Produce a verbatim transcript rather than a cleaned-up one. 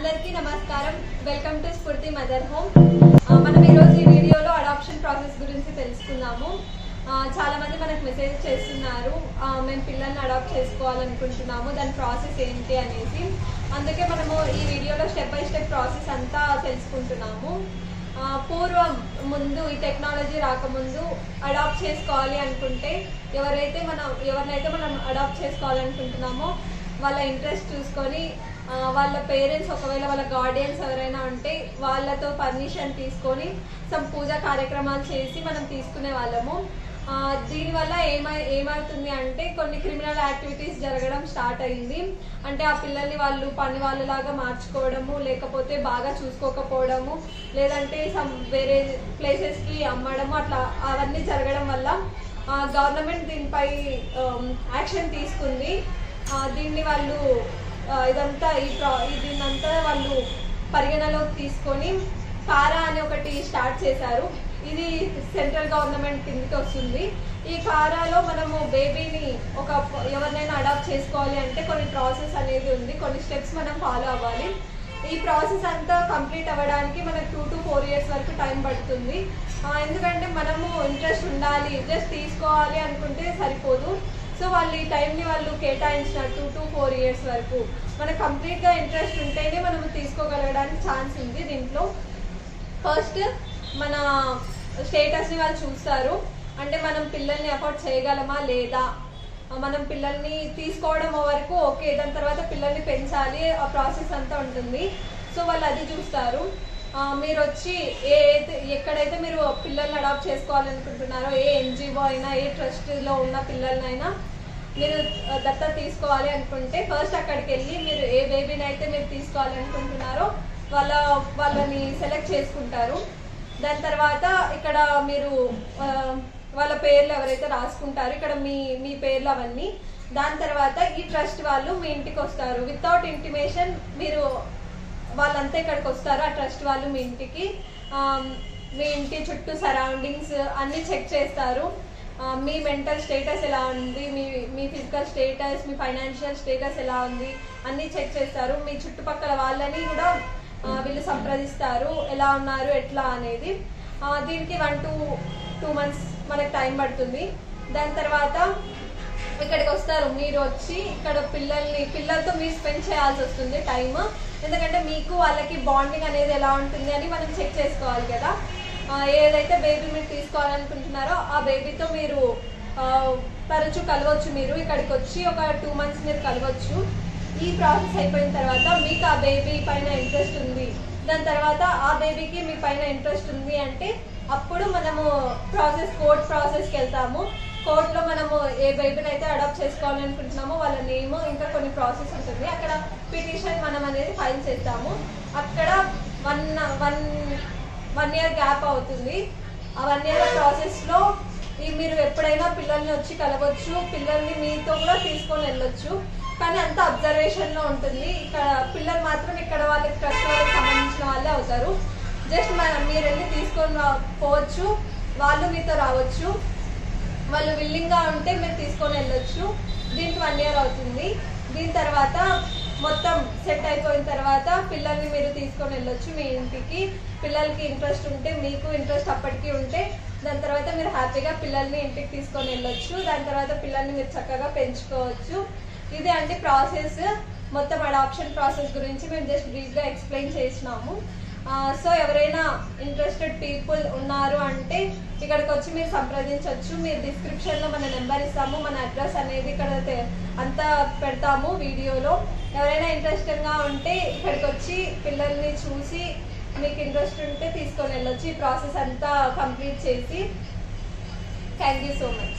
అందరికీ నమస్కారం. Welcome to Spoorthi mother home. మనం ఈరోజు ఈ వీడియోలో అడాప్షన్ ప్రాసెస్ గురించి తెలుసుకుందాము. చాలా మంది మనకు మెసేజ్ చేస్తున్నారు, మేము పిల్లల్ని అడాప్ట్ చేసుకోవాలనుకుంటున్నాము, దాని ప్రాసెస్ ఏంటి అనేసి. అందుకే మనము ఈ వీడియోలో స్టెప్ బై స్టెప్ ప్రాసెస్ అంతా తెలుసుకుంటున్నాము. పూర్వం ముందు ఈ టెక్నాలజీ రాకముందు అడాప్ట్ చేసుకోవాలి అనుకుంటే ఎవరైతే మనం ఎవరినైతే మనం అడాప్ట్ చేసుకోవాలనుకుంటున్నామో వాళ్ళ ఇంట్రెస్ట్ చూసుకొని వాళ్ళ పేరెంట్స్ ఒకవేళ వాళ్ళ గార్డియన్స్ ఎవరైనా ఉంటే వాళ్ళతో పర్మిషన్ తీసుకొని సమ్ పూజా కార్యక్రమాలు చేసి మనం తీసుకునే వాళ్ళము. దీనివల్ల ఏమై ఏమవుతుంది అంటే కొన్ని క్రిమినల్ యాక్టివిటీస్ జరగడం స్టార్ట్ అయింది. అంటే ఆ పిల్లల్ని వాళ్ళు పని వాళ్ళలాగా మార్చుకోవడము, లేకపోతే బాగా చూసుకోకపోవడము, లేదంటే సమ్ వేరే ప్లేసెస్కి అమ్మడము, అట్లా అవన్నీ జరగడం వల్ల గవర్నమెంట్ దీనిపై యాక్షన్ తీసుకుంది. దీన్ని వాళ్ళు ఇదంతా ఈ ప్రా దీన్నంతా వాళ్ళు పరిగణలోకి తీసుకొని కారా అని ఒకటి స్టార్ట్ చేశారు. ఇది సెంట్రల్ గవర్నమెంట్ కిందకి వస్తుంది. ఈ కారాలో మనము బేబీని ఒక ఎవరినైనా అడాప్ట్ చేసుకోవాలి అంటే కొన్ని ప్రాసెస్ అనేది ఉంది, కొన్ని స్టెప్స్ మనం ఫాలో అవ్వాలి. ఈ ప్రాసెస్ అంతా కంప్లీట్ అవ్వడానికి మనకు టూ టు ఫోర్ ఇయర్స్ వరకు టైం పడుతుంది. ఎందుకంటే మనము ఇంట్రెస్ట్ ఉండాలి, జస్ట్ తీసుకోవాలి అనుకుంటే సరిపోదు. సో వాళ్ళు ఈ టైంని వాళ్ళు కేటాయించిన టూ టు ఫోర్ ఇయర్స్ వరకు మనకు కంప్లీట్గా ఇంట్రెస్ట్ ఉంటేనే మనము తీసుకోగలగడానికి ఛాన్స్ ఉంది. దీంట్లో ఫస్ట్ మన స్టేటస్ని వాళ్ళు చూస్తారు. అంటే మనం పిల్లల్ని అఫోర్డ్ చేయగలమా లేదా, మనం పిల్లల్ని తీసుకోవడం వరకు ఓకే, దాని తర్వాత పిల్లల్ని పెంచాలి, ఆ ప్రాసెస్ అంతా ఉంటుంది. సో వాళ్ళు అది చూస్తారు. మీరు వచ్చి ఏ ఎక్కడైతే మీరు పిల్లల్ని అడాప్ట్ చేసుకోవాలనుకుంటున్నారో, ఏ ఎన్జిఓ అయినా ఏ ట్రస్ట్లో ఉన్న పిల్లలనైనా మీరు దత్తత తీసుకోవాలి అనుకుంటే ఫస్ట్ అక్కడికి వెళ్ళి మీరు ఏ బేబీని అయితే మీరు తీసుకోవాలనుకుంటున్నారో వాళ్ళ వాళ్ళని సెలెక్ట్ చేసుకుంటారు. దాని తర్వాత ఇక్కడ మీరు వాళ్ళ పేర్లు ఎవరైతే రాసుకుంటారో ఇక్కడ మీ మీ పేర్లు అవన్నీ. దాని తర్వాత ఈ ట్రస్ట్ వాళ్ళు మీ ఇంటికి వస్తారు. వితౌట్ ఇంటిమేషన్ మీరు వాళ్ళంతా ఇక్కడికి వస్తారు. ఆ ట్రస్ట్ వాళ్ళు మీ ఇంటికి మీ ఇంటి చుట్టూ సరౌండింగ్స్ అన్నీ చెక్ చేస్తారు. మీ మెంటల్ స్టేటస్ ఎలా ఉంది, మీ మీ ఫిజికల్ స్టేటస్, మీ ఫైనాన్షియల్ స్టేటస్ ఎలా ఉంది అన్నీ చెక్ చేస్తారు. మీ చుట్టుపక్కల వాళ్ళని కూడా వీళ్ళు సంప్రదిస్తారు, ఎలా ఉన్నారు ఎట్లా అనేది. దీనికి వన్ టూ టూ మంత్స్ మనకు టైం పడుతుంది. దాని తర్వాత ఇక్కడికి వస్తారు. మీరు వచ్చి ఇక్కడ పిల్లల్ని పిల్లలతో మీరు స్పెండ్ చేయాల్సి వస్తుంది టైం. ఎందుకంటే మీకు వాళ్ళకి బాండింగ్ అనేది ఎలా ఉంటుంది అని మనం చెక్ చేసుకోవాలి కదా. ఏదైతే బేబీ మీరు తీసుకోవాలనుకుంటున్నారో ఆ బేబీతో మీరు తరచూ కలవచ్చు. మీరు ఇక్కడికి వచ్చి ఒక టూ మంత్స్ మీరు కలవచ్చు. ఈ ప్రాసెస్ అయిపోయిన తర్వాత మీకు ఆ బేబీ పైన ఇంట్రెస్ట్ ఉంది, దాని తర్వాత ఆ బేబీకి మీ పైన ఇంట్రెస్ట్ ఉంది అంటే అప్పుడు మనము ప్రాసెస్ కోర్ట్ ప్రాసెస్కి వెళ్తాము. కోర్టులో మనము ఏ బేబీని అయితే అడాప్ట్ చేసుకోవాలనుకుంటున్నామో వాళ్ళ నేమ్ ఇంకా కొన్ని ప్రాసెస్ ఉంటుంది. అక్కడ పిటిషన్ మనం అనేది ఫైల్ చేస్తాము. అక్కడ one one one year gap అవుతుంది. ఆ వన్ ఇయర్ ప్రాసెస్లో ఈ మీరు ఎప్పుడైనా పిల్లల్ని వచ్చి కలవచ్చు, పిల్లల్ని మీతో కూడా తీసుకొని వెళ్ళొచ్చు. కానీ అంత అబ్జర్వేషన్లో ఉంటుంది. ఇక్కడ పిల్లలు మాత్రం ఇక్కడ వాళ్ళకి ట్రస్ట్ వాళ్ళకి సంబంధించిన వాళ్ళే అవుతారు. జస్ట్ మనం మీరు వెళ్ళి తీసుకొని పోవచ్చు, వాళ్ళు మీతో రావచ్చు. వాళ్ళు విల్లింగ్గా ఉంటే మీరు తీసుకొని వెళ్ళొచ్చు. దీనికి వన్ ఇయర్ అవుతుంది. దీని తర్వాత మొత్తం సెట్ అయిపోయిన తర్వాత పిల్లల్ని మీరు తీసుకొని వెళ్ళొచ్చు మీ ఇంటికి. పిల్లలకి ఇంట్రెస్ట్ ఉంటే, మీకు ఇంట్రెస్ట్ అప్పటికి ఉంటే దాని తర్వాత మీరు హ్యాపీగా పిల్లల్ని ఇంటికి తీసుకొని వెళ్ళొచ్చు. దాని తర్వాత పిల్లల్ని మీరు చక్కగా పెంచుకోవచ్చు. ఇదే అండి ప్రాసెస్. మొత్తం అడాప్షన్ ప్రాసెస్ గురించి మేము జస్ట్ బ్రీఫ్గా ఎక్స్ప్లెయిన్ చేసినాము. సో ఎవరైనా ఇంట్రెస్టెడ్ పీపుల్ ఉన్నారు అంటే ఇక్కడికి వచ్చి మీరు సంప్రదించవచ్చు. మీరు డిస్క్రిప్షన్లో మన నెంబర్ ఇస్తాము, మన అడ్రస్ అనేది ఇక్కడ అంతా పెడతాము వీడియోలో. ఎవరైనా ఇంట్రెస్టెడ్గా ఉంటే ఇక్కడికి వచ్చి పిల్లల్ని చూసి మీకు ఇంట్రెస్ట్ ఉంటే తీసుకొని వెళ్ళొచ్చు. ఈ ప్రాసెస్ అంతా కంప్లీట్ చేసి. Thank you so much.